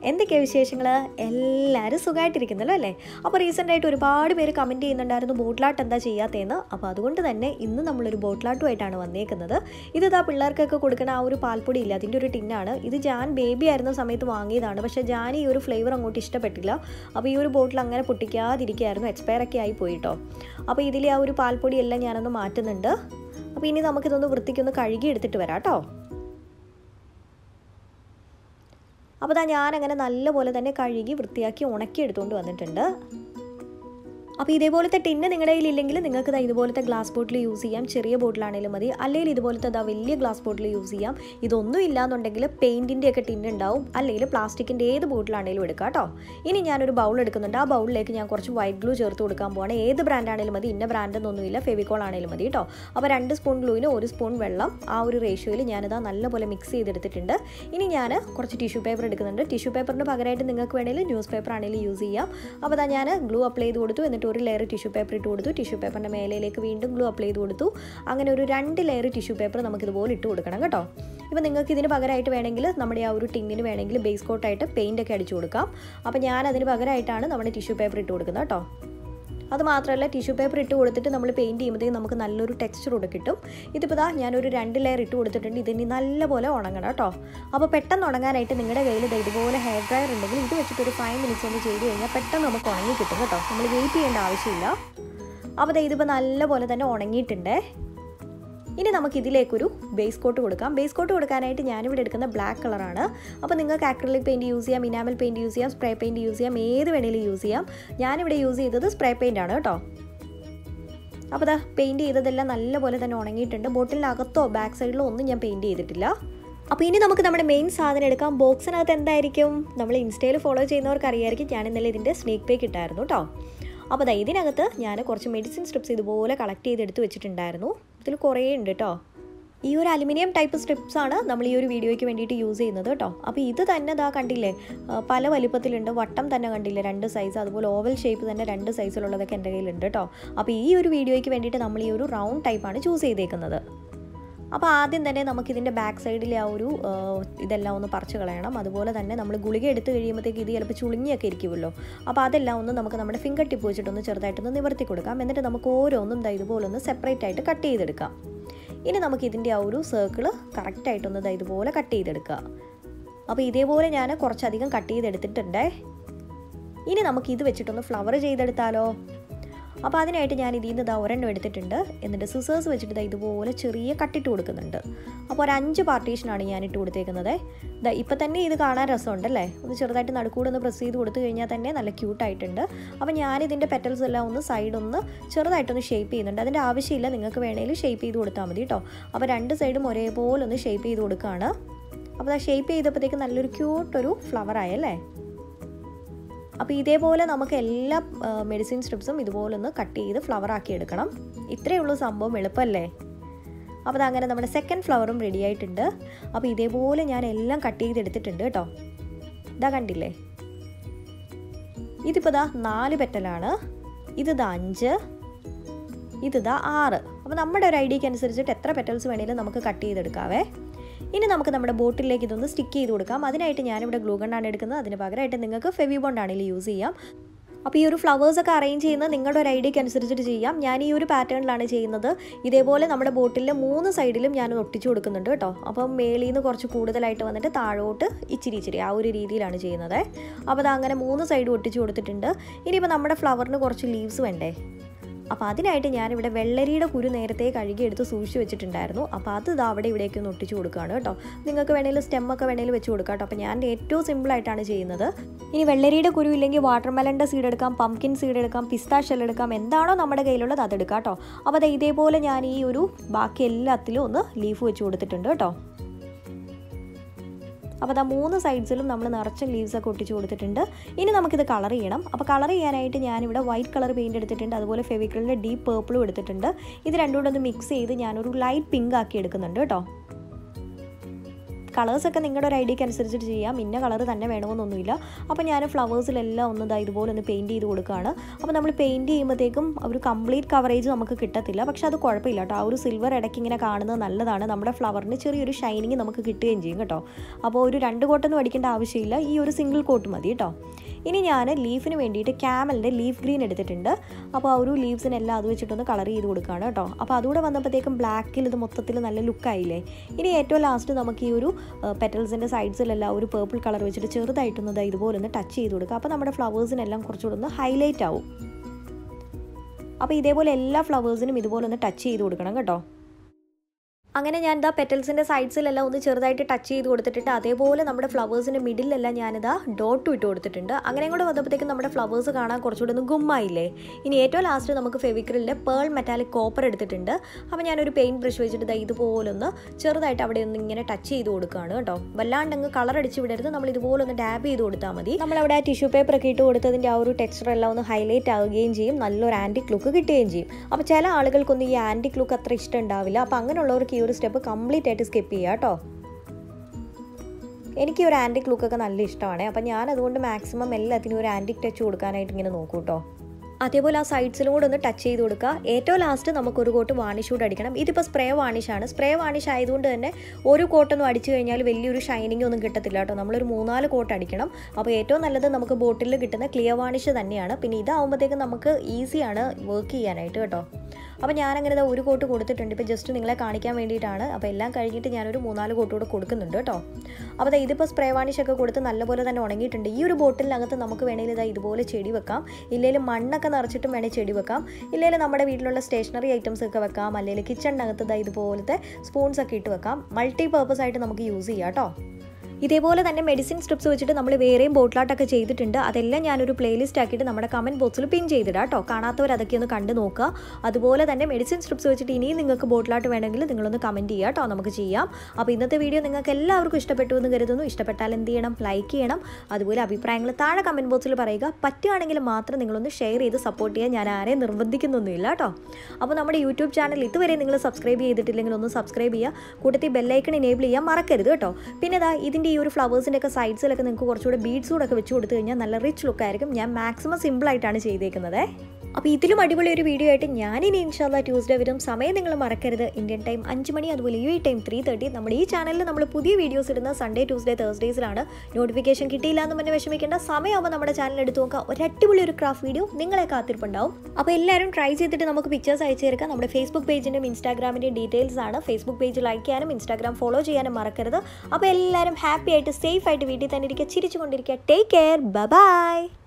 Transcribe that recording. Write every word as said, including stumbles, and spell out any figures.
എന്തൊക്കെയാ വിശേഷങ്ങൾ? എല്ലാവരും സുഖമായിട്ടിരിക്കുന്നല്ലോ അല്ലേ? അപ്പോൾ റീസെൻ്റായിട്ട് ഒരുപാട് പേര് കമൻറ്റ് ചെയ്യുന്നുണ്ടായിരുന്നു ബോട്ടിലാട്ട് എന്താ ചെയ്യാത്തതെന്ന്. അപ്പോൾ അതുകൊണ്ട് തന്നെ ഇന്ന് നമ്മളൊരു ബോട്ടിലാട്ടുമായിട്ടാണ് വന്നേക്കുന്നത്. ഇതിതാ പിള്ളേർക്കൊക്കെ കൊടുക്കുന്ന ആ ഒരു പാൽപ്പൊടി ഇല്ല, അതിൻ്റെ ഒരു ടിന്നാണ്. ഇത് ജാൻ ബേബി ആയിരുന്ന സമയത്ത് വാങ്ങിയതാണ്. പക്ഷേ ജാൻ ഈ ഒരു ഫ്ലേവർ അങ്ങോട്ട് ഇഷ്ടപ്പെട്ടില്ല. അപ്പോൾ ഈ ഒരു ബോട്ടിൽ അങ്ങനെ പൊട്ടിക്കാതിരിക്കുകയായിരുന്നു, എക്സ്പയർ ഒക്കെ ആയി പോയിട്ടോ. അപ്പോൾ ഇതിലെ ആ ഒരു പാൽപ്പൊടിയെല്ലാം ഞാനൊന്ന് മാറ്റുന്നുണ്ട്. അപ്പോൾ ഇനി നമുക്കിതൊന്ന് വൃത്തിക്കൊന്ന് കഴുകി എടുത്തിട്ട് വരാം കേട്ടോ. അപ്പോൾ ദാ ഞാനങ്ങനെ നല്ലപോലെ തന്നെ കഴുകി വൃത്തിയാക്കി ഉണക്കി എടുത്തുകൊണ്ട് വന്നിട്ടുണ്ട്. അപ്പോൾ ഇതേപോലത്തെ ടിന്ന് നിങ്ങളുടെ കയ്യിലില്ലെങ്കിൽ നിങ്ങൾക്ക് ഇതാ ഇതുപോലത്തെ ഗ്ലാസ് ബോട്ടിൽ യൂസ് ചെയ്യാം. ചെറിയ ബോട്ടിലാണെങ്കിലും മതി, അല്ലെങ്കിൽ ഇതുപോലത്തെ ഇതാ വലിയ ഗ്ലാസ് ബോട്ടിൽ യൂസ് ചെയ്യാം. ഇതൊന്നും ഇല്ലാന്നുണ്ടെങ്കിൽ പെയിൻറ്റിൻ്റെ ഒക്കെ ടിന്ന് ഉണ്ടാവും, അല്ലെങ്കിൽ പ്ലാസ്റ്റിക്കിൻ്റെ ഏത് ബോട്ടിലാണെങ്കിലും എടുക്കാം കേട്ടോ. ഇനി ഞാനൊരു ബൗൾ എടുക്കുന്നുണ്ട്. ആ ബൗളിലേക്ക് ഞാൻ കുറച്ച് വൈറ്റ് ഗ്ലൂ ചേർത്ത് കൊടുക്കാൻ പോവാണ്. ഏത് ബ്രാൻഡാണെങ്കിലും മതി, ഇന്ന ബ്രാൻഡൊന്നുമില്ല, ഫെവിക്കോൾ ആണെങ്കിലും മതി കേട്ടോ. അപ്പോൾ രണ്ട് സ്പൂൺ ഗ്ലൂവിന് ഒരു സ്പൂൺ വെള്ളം, ആ ഒരു റേഷ്യോയിൽ ഞാനിതാ നല്ലപോലെ മിക്സ് ചെയ്തെടുത്തിട്ടുണ്ട്. ഇനി ഞാൻ കുറച്ച് ടിഷ്യൂ പേപ്പർ എടുക്കുന്നുണ്ട്. ടിഷ്യൂ പേപ്പറിന് പകരമായിട്ട് നിങ്ങൾക്ക് വേണമെങ്കിൽ ന്യൂസ് പേപ്പർ ആണെങ്കിലും യൂസ് ചെയ്യാം. അപ്പോൾ അതാ ഞാൻ ഗ്ലൂ അപ്ലൈ ചെയ്ത് കൊടുത്തു. എന്നിട്ട് ഒരു ലെയർ ടിഷ്യൂ പേപ്പർ ഇട്ട് കൊടുത്തു. ടിഷ്യൂ പേപ്പറിൻ്റെ മേലയിലേക്ക് വീണ്ടും ഗ്ലൂ അപ്ലൈ ചെയ്ത് കൊടുത്തു. അങ്ങനെ ഒരു രണ്ട് ലെയർ ടിഷ്യൂ പേപ്പർ നമുക്കിതുപോലെ ഇട്ട് കൊടുക്കണം കേട്ടോ. ഇപ്പോൾ നിങ്ങൾക്ക് ഇതിന് പകരമായിട്ട് വേണമെങ്കിൽ നമ്മുടെ ആ ഒരു ടിന്നിന് വേണമെങ്കിൽ ബേസ് കോട്ടായിട്ട് പെയിൻ്റ് ഒക്കെ അടിച്ചു കൊടുക്കാം. അപ്പോൾ ഞാൻ അതിന് പകരമായിട്ടാണ് നമ്മുടെ ടിഷ്യൂ പേപ്പർ ഇട്ട് കൊടുക്കുന്നത് കേട്ടോ. അത് മാത്രമല്ല, ടിഷ്യൂ പേപ്പർ ഇട്ട് കൊടുത്തിട്ട് നമ്മൾ പെയിൻറ്റ് ചെയ്യുമ്പോഴത്തേക്കും നമുക്ക് നല്ലൊരു ടെക്സ്ചർ കൂടെ കിട്ടും. ഇതിപ്പോൾ ദാ ഞാനൊരു രണ്ട് ലെയർ ഇട്ട് കൊടുത്തിട്ടുണ്ട്. ഇതിനി നല്ലപോലെ ഉണങ്ങണം കേട്ടോ. അപ്പോൾ പെട്ടെന്ന് ഉണങ്ങാനായിട്ട് നിങ്ങളുടെ കയ്യിൽ ഇതുപോലെ ഹെയർ ഡ്രയർ ഉണ്ടെങ്കിൽ ഇത് വെച്ചിട്ടൊരു ഫൈവ് മിനിറ്റ്സ് ഒന്ന് ചെയ്ത് കഴിഞ്ഞാൽ പെട്ടെന്ന് നമുക്ക് ഉണങ്ങി കിട്ടും കേട്ടോ. നമ്മൾ വെയിറ്റ് ചെയ്യേണ്ട ആവശ്യമില്ല. അപ്പോൾ ഇതിപ്പോൾ നല്ലപോലെ തന്നെ ഉണങ്ങിയിട്ടുണ്ടേ. ഇനി നമുക്കിതിലേക്കൊരു ബേസ് കോട്ട് കൊടുക്കാം. ബേസ് കോട്ട് കൊടുക്കാനായിട്ട് ഞാനിവിടെ എടുക്കുന്ന ബ്ലാക്ക് കളറാണ്. അപ്പോൾ നിങ്ങൾക്ക് ആക്രിലിക് പെയിൻറ്റ് യൂസ് ചെയ്യാം, ഇനാമൽ പെയിൻറ്റ് യൂസ് ചെയ്യാം, സ്പ്രേ പെയിൻറ്റ് യൂസ് ചെയ്യാം, ഏത് വേണമെങ്കിലും യൂസ് ചെയ്യാം. ഞാനിവിടെ യൂസ് ചെയ്തത് സ്പ്രേ പെയിൻ്റ് ആണ് കേട്ടോ. അപ്പോൾ ദാ പെയിൻറ്റ് ചെയ്തതെല്ലാം നല്ലപോലെ തന്നെ ഉണങ്ങിയിട്ടുണ്ട്. ബോട്ടിലിനകത്തോ ബാക്ക് സൈഡിലോ ഒന്നും ഞാൻ പെയിൻറ്റ് ചെയ്തിട്ടില്ല. അപ്പോൾ ഇനി നമുക്ക് നമ്മുടെ മെയിൻ സാധനം എടുക്കാം. ബോക്സിനകത്ത് എന്തായിരിക്കും? നമ്മൾ ഇൻസ്റ്റയിൽ ഫോളോ ചെയ്യുന്നവർക്ക് അറിയായിരിക്കും, ഞാൻ ഇന്നലെ ഇതിൻ്റെ സ്നേക്ക് പേക്ക് ഇട്ടായിരുന്നു കേട്ടോ. അപ്പോൾ ദാ ഇതിനകത്ത് ഞാൻ കുറച്ച് മെഡിസിൻ സ്ട്രിപ്സ് ഇതുപോലെ കളക്ട് ചെയ്തെടുത്ത് വെച്ചിട്ടുണ്ടായിരുന്നു. ഇതിൽ കുറേ ഉണ്ട് കേട്ടോ. ഈ ഒരു അലുമിനിയം ടൈപ്പ് സ്ട്രിപ്സാണ് നമ്മൾ ഈ ഒരു വീഡിയോയ്ക്ക് വേണ്ടിയിട്ട് യൂസ് ചെയ്യുന്നത് കേട്ടോ. അപ്പോൾ ഇത് തന്നെ ദാ കണ്ടില്ലേ, പല വലിപ്പത്തിലുണ്ട്. വട്ടം തന്നെ കണ്ടില്ലേ, രണ്ട് സൈസ്, അതുപോലെ ഓവൽ ഷേപ്പ് തന്നെ രണ്ട് സൈസിലുള്ളതൊക്കെ എൻ്റെ കയ്യിലുണ്ട് കേട്ടോ. അപ്പോൾ ഈ ഒരു വീഡിയോയ്ക്ക് വേണ്ടിയിട്ട് നമ്മൾ ഈ ഒരു റൗണ്ട് ടൈപ്പാണ് ചൂസ് ചെയ്തേക്കുന്നത്. അപ്പോൾ ആദ്യം തന്നെ നമുക്കിതിൻ്റെ ബാക്ക് സൈഡിലെ ആ ഒരു ഇതെല്ലാം ഒന്ന് പറിച്ച് കളയണം. അതുപോലെ തന്നെ നമ്മൾ ഗുളിക എടുത്ത് കഴിയുമ്പോഴത്തേക്ക് ഇത് ചിലപ്പോൾ ചുളുങ്ങിയൊക്കെ ഇരിക്കുമല്ലോ. അപ്പോൾ അതെല്ലാം ഒന്ന് നമുക്ക് നമ്മുടെ ഫിംഗർ ടിപ്പ് വെച്ചിട്ടൊന്ന് ചെറുതായിട്ടൊന്ന് നിവർത്തി കൊടുക്കാം. എന്നിട്ട് നമുക്ക് ഓരോന്നും ദാ ഇതുപോലെ ഒന്ന് സെപ്പറേറ്റ് ആയിട്ട് കട്ട് ചെയ്തെടുക്കാം. ഇനി നമുക്ക് ഇതിൻ്റെ ആ ഒരു സർക്കിൾ കറക്റ്റായിട്ടൊന്ന് ദാ ഇതുപോലെ കട്ട് ചെയ്തെടുക്കുക. അപ്പോൾ ഇതേപോലെ ഞാൻ കുറച്ചധികം കട്ട് ചെയ്തെടുത്തിട്ടുണ്ടേ. ഇനി നമുക്ക് ഇത് വെച്ചിട്ടൊന്ന് ഫ്ലവർ ചെയ്തെടുത്താലോ? അപ്പോൾ അതിനായിട്ട് ഞാൻ ഇതിൽ നിന്ന് ഇതാ ഒരെണ്ണം എടുത്തിട്ടുണ്ട്. എന്നിട്ട് സിസേഴ്സ് വെച്ചിട്ട് ഇതാ ഇതുപോലെ ചെറിയ കട്ടിട്ട് കൊടുക്കുന്നുണ്ട്. അപ്പോൾ ഒരു അഞ്ച് പാർട്ടീഷനാണ് ഞാൻ ഇട്ട് കൊടുത്തേക്കുന്നത്. ഇതാ ഇപ്പം തന്നെ ഇത് കാണാൻ രസമുണ്ടല്ലേ? ഒന്ന് ചെറുതായിട്ട് നടുക്കൂടെ ഒന്ന് പ്രസ് ചെയ്ത് കൊടുത്തു കഴിഞ്ഞാൽ തന്നെ നല്ല ക്യൂട്ടായിട്ടുണ്ട്. അപ്പോൾ ഞാനിതിൻ്റെ പെറ്റൽസ് എല്ലാം ഒന്ന് സൈഡൊന്ന് ചെറുതായിട്ടൊന്ന് ഷേപ്പ് ചെയ്യുന്നുണ്ട്. അതിൻ്റെ ആവശ്യമില്ല, നിങ്ങൾക്ക് വേണമെങ്കിൽ ഷേപ്പ് ചെയ്ത് കൊടുത്താൽ മതി കേട്ടോ. അപ്പോൾ രണ്ട് സൈഡും ഒരേപോലെ ഒന്ന് ഷേപ്പ് ചെയ്ത് കൊടുക്കുകയാണ്. അപ്പോൾ ആ ഷേപ്പ് ചെയ്തപ്പോഴത്തേക്ക് നല്ലൊരു ക്യൂട്ടൊരു ഫ്ലവർ ആയല്ലേ? അപ്പോൾ ഇതേപോലെ നമുക്ക് എല്ലാ മെഡിസിൻ സ്ട്രിപ്സും ഇതുപോലെ ഒന്ന് കട്ട് ചെയ്ത് ഫ്ലവർ ആക്കി എടുക്കണം. ഇത്രയേ ഉള്ളൂ സംഭവം, എളുപ്പമല്ലേ? അപ്പോൾ അതങ്ങനെ നമ്മുടെ സെക്കൻഡ് ഫ്ലവറും റെഡി ആയിട്ടുണ്ട്. അപ്പോൾ ഇതേപോലെ ഞാൻ എല്ലാം കട്ട് ചെയ്തെടുത്തിട്ടുണ്ട് കേട്ടോ. ഇതാ കണ്ടില്ലേ, ഇതിപ്പോൾ ദാ നാല് പെറ്റലാണ്, ഇതിതാ അഞ്ച്, ഇതിതാ ആറ്. അപ്പോൾ നമ്മുടെ ഒരു ഐഡിയക്ക് അനുസരിച്ചിട്ട് എത്ര പെറ്റൽസ് വേണമെങ്കിലും നമുക്ക് കട്ട് ചെയ്തെടുക്കാവേ. ഇനി നമുക്ക് നമ്മുടെ ബോട്ടിലേക്ക് ഇതൊന്ന് സ്റ്റിക്ക് ചെയ്ത് കൊടുക്കാം. അതിനായിട്ട് ഞാനിവിടെ ഗ്ലൂ ഗണ്ണാണ് എടുക്കുന്നത്. അതിന് പകരമായിട്ട് നിങ്ങൾക്ക് ഫെവി ബോണ്ട് ആണെങ്കിലും യൂസ് ചെയ്യാം. അപ്പോൾ ഈ ഒരു ഫ്ലവേഴ്സൊക്കെ അറേഞ്ച് ചെയ്യുന്നത് നിങ്ങളുടെ ഒരു ഐഡിയക്ക് അനുസരിച്ചിട്ട് ചെയ്യാം. ഞാൻ ഈ ഒരു പാറ്റേണിലാണ് ചെയ്യുന്നത്. ഇതേപോലെ നമ്മുടെ ബോട്ടിലിൻ്റെ മൂന്ന് സൈഡിലും ഞാൻ ഒട്ടിച്ചു കൊടുക്കുന്നുണ്ട് കേട്ടോ. അപ്പം മേളിൽ നിന്ന് കുറച്ച് കൂടുതലായിട്ട് വന്നിട്ട് താഴോട്ട് ഇച്ചിരി ഇച്ചിരി ആ ഒരു രീതിയിലാണ് ചെയ്യുന്നത്. അപ്പോൾ അത് അങ്ങനെ മൂന്ന് സൈഡും ഒട്ടിച്ചു കൊടുത്തിട്ടുണ്ട്. ഇനിയിപ്പോൾ നമ്മുടെ ഫ്ലവറിന് കുറച്ച് ലീവ്സ് വേണ്ടേ? അപ്പോൾ അതിനായിട്ട് ഞാനിവിടെ വെള്ളരിയുടെ കുരു നേരത്തെ കഴുകി എടുത്ത് സൂക്ഷിച്ച് വെച്ചിട്ടുണ്ടായിരുന്നു. അപ്പോൾ അത് ഇതാ അവിടെ ഇവിടേക്ക് ഒന്ന് ഒട്ടിച്ച് കൊടുക്കുകയാണ് കേട്ടോ. നിങ്ങൾക്ക് വേണമെങ്കിൽ സ്റ്റെമ്മൊക്കെ വേണമെങ്കിൽ വെച്ച് കൊടുക്കാം കേട്ടോ. അപ്പോൾ ഞാൻ ഏറ്റവും സിമ്പിളായിട്ടാണ് ചെയ്യുന്നത്. ഇനി വെള്ളരിയുടെ കുരു ഇല്ലെങ്കിൽ വാട്ടർമെലൻ്റെ സീഡ് എടുക്കാം, പംകിൻ സീഡ് എടുക്കാം, പിസ്താ ഷെൽ എടുക്കാം, എന്താണോ നമ്മുടെ കയ്യിലുള്ളത് അതെടുക്കാം കേട്ടോ. അപ്പോൾ അത് ഇതേപോലെ ഞാൻ ഈ ഒരു ബാക്കി എല്ലാത്തിലും ഒന്ന് ലീഫ് വെച്ച് കൊടുത്തിട്ടുണ്ട് കേട്ടോ. അപ്പോൾ അതാ മൂന്ന് സൈഡ്സിലും നമ്മൾ നിറച്ച ലീവ്സൊക്കെ ഒട്ടിച്ച് കൊടുത്തിട്ടുണ്ട്. ഇനി നമുക്കിത് കളർ ചെയ്യണം. അപ്പോൾ കളർ ചെയ്യാനായിട്ട് ഞാനിവിടെ വൈറ്റ് കളർ പെയിൻറ്റ് എടുത്തിട്ടുണ്ട്. അതുപോലെ ഫെവിക്രിലിൻ്റെ ഡീപ്പ് പേർപ്പിളും എടുത്തിട്ടുണ്ട്. ഇത് രണ്ടും കൂടെ ഒന്ന് മിക്സ് ചെയ്ത് ഞാനൊരു ലൈറ്റ് പിങ്ക് ആക്കി എടുക്കുന്നുണ്ട് കേട്ടോ. കളേഴ്സൊക്കെ നിങ്ങളുടെ ഒരു ഐഡിയക്ക് അനുസരിച്ചിട്ട് ചെയ്യാം. ഇന്ന കളർ തന്നെ വേണമെന്നൊന്നുമില്ല. അപ്പോൾ ഞാൻ ഫ്ലവേഴ്സിലെല്ലാം ഒന്ന് ഇതാ ഇതുപോലെ ഒന്ന് പെയിൻറ്റ് ചെയ്ത് കൊടുക്കുകയാണ്. അപ്പോൾ നമ്മൾ പെയിൻറ്റ് ചെയ്യുമ്പോഴത്തേക്കും ഒരു കംപ്ലീറ്റ് കവറേജ് നമുക്ക് കിട്ടത്തില്ല. പക്ഷേ അത് കുഴപ്പമില്ല കേട്ടോ. ആ ഒരു സിൽവർ ഇടയ്ക്ക് ഇങ്ങനെ കാണുന്നത് നല്ലതാണ്. നമ്മുടെ ഫ്ലവറിന് ചെറിയൊരു ഷൈനിങ് നമുക്ക് കിട്ടുകയും ചെയ്യും കേട്ടോ. അപ്പോൾ ഒരു രണ്ട് കോട്ടൊന്നും അടിക്കേണ്ട ആവശ്യമില്ല. ഈ ഒരു സിംഗിൾ കോട്ട് മതി കേട്ടോ. ഇനി ഞാൻ ലീഫിന് വേണ്ടിയിട്ട് ക്യാമലിൻ്റെ ലീഫ് ഗ്രീൻ എടുത്തിട്ടുണ്ട്. അപ്പോൾ ആ ഒരു ലീവ്സിനെല്ലാം അത് വെച്ചിട്ടൊന്ന് കളർ ചെയ്ത് കൊടുക്കുകയാണ് കേട്ടോ. അപ്പോൾ അതുകൂടെ വന്നപ്പോഴത്തേക്കും ബ്ലാക്കിൽ ഇത് മൊത്തത്തിൽ നല്ല ലുക്കായില്ലേ. ഇനി ഏറ്റവും ലാസ്റ്റ് നമുക്ക് ഈ ഒരു പെറ്റൽസിൻ്റെ സൈഡ്സിലെല്ലാം ഒരു പേർപ്പിൾ കളർ വെച്ചിട്ട് ചെറുതായിട്ടൊന്ന് ഇതുപോലെ ഒന്ന് ടച്ച് ചെയ്ത് കൊടുക്കുക. അപ്പോൾ നമ്മുടെ ഫ്ലവേഴ്സിനെല്ലാം കുറച്ചുകൂടെ ഒന്ന് ഹൈലൈറ്റ് ആവും. അപ്പോൾ ഇതേപോലെ എല്ലാ ഫ്ലവേഴ്സിനും ഇതുപോലെ ഒന്ന് ടച്ച് ചെയ്ത് കൊടുക്കണം കേട്ടോ. അങ്ങനെ ഞാൻ ഇതാ പെറ്റൽസിൻ്റെ സൈഡ്സിലെല്ലാം ഒന്ന് ചെറുതായിട്ട് ടച്ച് ചെയ്ത് കൊടുത്തിട്ടുണ്ട്. അതേപോലെ നമ്മുടെ ഫ്ലവേഴ്സിൻ്റെ മിഡിലെല്ലാം ഞാനിതാ ഡോട്ടും ഇട്ട് കൊടുത്തിട്ടുണ്ട്. അങ്ങനെ കൂടെ വന്നപ്പോഴത്തേക്കും നമ്മുടെ ഫ്ലവേഴ്സ് കാണാൻ കുറച്ചുകൂടെ ഒന്ന് ഗുമ്മായില്ലേ. ഇനി ഏറ്റവും ലാസ്റ്റ് നമുക്ക് ഫെവിക്രിലിൻ്റെ പേൾ മെറ്റാലിക് കോപ്പർ എടുത്തിട്ടുണ്ട്. അപ്പോൾ ഞാനൊരു പെയിൻറ്റ് ബ്രഷ് വെച്ചിട്ട് ഇതാ ഇതുപോലെ ഒന്ന് ചെറുതായിട്ട് അവിടെ ഒന്ന് ഇങ്ങനെ ടച്ച് ചെയ്ത് കൊടുക്കുകയാണ് കേട്ടോ. വല്ലാണ്ട് അങ്ങ് കളർ അടിച്ച് വിടരുത്. നമ്മൾ ഇതുപോലെ ഒന്ന് ഡാബ് ചെയ്ത് കൊടുത്താൽ മതി. നമ്മളവിടെ ആ ടിഷ്യൂ പേപ്പർ ഒക്കെ ഇട്ട് കൊടുത്തതിൻ്റെ ആ ഒരു ടെക്സ്ചർ എല്ലാം ഒന്ന് ഹൈലൈറ്റ് ആവുകയും ചെയ്യും. നല്ലൊരു ആൻറ്റിക് ലുക്ക് കിട്ടുകയും ചെയ്യും. അപ്പോൾ ചില ആളുകൾക്കൊന്നും ഈ ആൻറ്റിക് ലുക്ക് അത്ര ഇഷ്ടം ഉണ്ടാവില്ല. അപ്പോൾ അങ്ങനെയുള്ളവർക്ക് ഈ ഒരു സ്റ്റെപ്പ് കംപ്ലീറ്റ് ആയിട്ട് സ്കിപ്പ് ചെയ്യുക കേട്ടോ. എനിക്ക് ഒരു ആൻറ്റിക് ലുക്കൊക്കെ നല്ല ഇഷ്ടമാണ്. അപ്പം ഞാൻ അതുകൊണ്ട് മാക്സിമം എല്ലാത്തിനും ഒരു ആൻറ്റിക് ടച്ച് കൊടുക്കാനായിട്ട് ഇങ്ങനെ നോക്കൂ കേട്ടോ. അതേപോലെ ആ സൈഡ്സിലും കൂടെ ഒന്ന് ടച്ച് ചെയ്ത് കൊടുക്കുക. ഏറ്റവും ലാസ്റ്റ് നമുക്കൊരു കോട്ട് വാണിഷ് കൂടെ അടിക്കണം. ഇതിപ്പോൾ സ്പ്രേ വാണിഷാണ്. സ്പ്രേ വാണിഷ് ആയതുകൊണ്ട് തന്നെ ഒരു കോട്ടൊന്നും അടിച്ചു കഴിഞ്ഞാൽ വലിയൊരു ഷൈനിങ് ഒന്നും കിട്ടത്തില്ല കേട്ടോ. നമ്മളൊരു മൂന്നാല് കോട്ട് അടിക്കണം. അപ്പോൾ ഏറ്റവും നല്ലത് നമുക്ക് ബോട്ടിലിൽ കിട്ടുന്ന ക്ലിയർ വാണിഷ് തന്നെയാണ്. പിന്നെ ഇതാവുമ്പോഴത്തേക്കും നമുക്ക് ഈസിയാണ് വർക്ക് ചെയ്യാനായിട്ട് കേട്ടോ. അപ്പോൾ ഞാനങ്ങനെ ഒരു കോട്ട് കൊടുത്തിട്ടുണ്ട്. ഇപ്പോൾ ജസ്റ്റ് നിങ്ങളെ കാണിക്കാൻ വേണ്ടിയിട്ടാണ്. അപ്പോൾ എല്ലാം കഴിഞ്ഞിട്ട് ഞാനൊരു മൂന്നാല് കോട്ട് കൂടെ കൊടുക്കുന്നുണ്ട് കേട്ടോ. അപ്പോൾ ഇതിപ്പോൾ സ്പ്രേ വാണിഷൊക്കെ കൊടുത്ത് നല്ലപോലെ തന്നെ ഉണങ്ങിയിട്ടുണ്ട്. ഈ ഒരു ബോട്ടിലിനകത്ത് നമുക്ക് വേണമെങ്കിൽ ഇതാ ഇതുപോലെ ചെടി വെക്കാം. ഇല്ലെങ്കിൽ മണ്ണൊക്കെ നിറച്ചിട്ടും വേണമെങ്കിൽ ചെടി വെക്കാം. ഇല്ലെങ്കിൽ നമ്മുടെ വീട്ടിലുള്ള സ്റ്റേഷനറി ഐറ്റംസ് ഒക്കെ വെക്കാം. അല്ലെങ്കിൽ കിച്ചണിനകത്ത് ഇതാ ഇതുപോലത്തെ സ്പൂൺസ് ഒക്കെ ഇട്ട് വെക്കാം. മൾട്ടി പർപ്പസ് ആയിട്ട് നമുക്ക് യൂസ് ചെയ്യാം കേട്ടോ. ഇതേപോലെ തന്നെ മെഡിസിൻ സ്ട്രിപ്സ് വെച്ചിട്ട് നമ്മൾ വേറെയും ബോട്ടിലാട്ടൊക്കെ ചെയ്തിട്ടുണ്ട്. അതെല്ലാം ഞാനൊരു പ്ലേലിസ്റ്റ് ആക്കിയിട്ട് നമ്മുടെ കമൻറ്റ് ബോക്സിൽ പിൻ ചെയ്തിടാം കേട്ടോ. കാണാത്തവർ അതൊക്കെ ഒന്ന് കണ്ടു നോക്കുക. അതുപോലെ തന്നെ മെഡിസിൻ സ്ട്രിപ്സ് വെച്ചിട്ട് ഇനിയും നിങ്ങൾക്ക് ബോട്ടിലാട്ട് വേണമെങ്കിൽ നിങ്ങളൊന്ന് കമൻറ്റ് ചെയ്യുക കേട്ടോ. നമുക്ക് ചെയ്യാം. അപ്പോൾ ഇന്നത്തെ വീഡിയോ നിങ്ങൾക്ക് എല്ലാവർക്കും ഇഷ്ടപ്പെട്ടു എന്ന് കരുതുന്നു. ഇഷ്ടപ്പെട്ടാൽ എന്ത് ചെയ്യണം? ലൈക്ക് ചെയ്യണം. അതുപോലെ അഭിപ്രായങ്ങൾ താഴെ കമൻറ്റ് ബോക്സിൽ പറയുക. പറ്റുകയാണെങ്കിൽ മാത്രം നിങ്ങളൊന്ന് ഷെയർ ചെയ്ത് സപ്പോർട്ട് ചെയ്യാൻ ഞാൻ ആരെയും നിർബന്ധിക്കുന്നൊന്നുമില്ല കേട്ടോ. അപ്പോൾ നമ്മുടെ യൂട്യൂബ് ചാനൽ ഇതുവരെ നിങ്ങൾ സബ്സ്ക്രൈബ് ചെയ്തിട്ടില്ലെങ്കിൽ ഒന്ന് സബ്സ്ക്രൈബ് ചെയ്യുക. കൂട്ടത്തിൽ ബെല്ലൈക്കൺ എനേബിൾ ചെയ്യാൻ മറക്കരുത് കേട്ടോ. പിന്നെ ഇതാ ഇതിൻ്റെ ഈ ഒരു ഫ്ലവേഴ്സിൻ്റെ ഒക്കെ സൈഡ്സിലൊക്കെ നിങ്ങൾക്ക് കുറച്ചുകൂടെ ബീഡ്സ് കൂടെ ഒക്കെ വെച്ച് കൊടുത്തു കഴിഞ്ഞാൽ നല്ല റിച്ച് ലുക്കായിരിക്കും. ഞാൻ മാക്സിമം സിമ്പിളായിട്ടാണ് ചെയ്തേക്കുന്നത്. അപ്പോൾ ഇതിലും അടിപൊളി ഒരു വീഡിയോ ആയിട്ട് ഞാനിനി ഇൻഷാല്ലാ ട്യൂസ്ഡേ വരും. സമയം നിങ്ങൾ മറക്കരുത്. ഇന്ത്യൻ ടൈം അഞ്ച് മണി, അതുപോലെ U A time three thirty. നമ്മുടെ ഈ ചാനലിൽ നമ്മൾ പുതിയ വീഡിയോസ് ഇടുന്ന സൺഡേ, ട്യൂസ്ഡേ, തേഴ്സ്ഡേസിലാണ്. നോട്ടിഫിക്കേഷൻ കിട്ടിയില്ല എന്ന് തന്നെ വിഷമിക്കേണ്ട. സമയമാകുമ്പോൾ നമ്മുടെ ചാനൽ എടുത്ത് നോക്കുക. ഒരു അടിപൊളി ഒരു ക്രാഫ്റ്റ് വീഡിയോ നിങ്ങളെ കാത്തിരിപ്പുണ്ടാവും. അപ്പോൾ എല്ലാവരും ട്രൈ ചെയ്തിട്ട് നമുക്ക് പിക്ചേഴ്സ് അയച്ചു തരുക. നമ്മുടെ ഫേസ്ബുക്ക് പേജിൻ്റെയും ഇൻസ്റ്റാഗ്രാമിൻ്റെയും ഡീറ്റെയിൽസ് ആണ്. ഫേസ്ബുക്ക് പേജ് ലൈക്ക് ചെയ്യാനും ഇൻസ്റ്റാഗ്രാം ഫോളോ ചെയ്യാനും മറക്കരുത്. അപ്പോൾ എല്ലാവരും ഹാപ്പി ആയിട്ട് സേഫ് ആയിട്ട് വീട്ടിൽ തന്നെ ഇരിക്കുക, ചിരിച്ചുകൊണ്ടിരിക്കുക. Take care. Bye by.